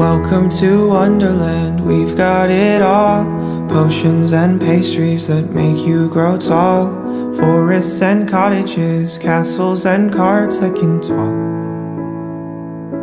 Welcome to Wonderland, we've got it all. Potions and pastries that make you grow tall. Forests and cottages, castles and carts that can talk.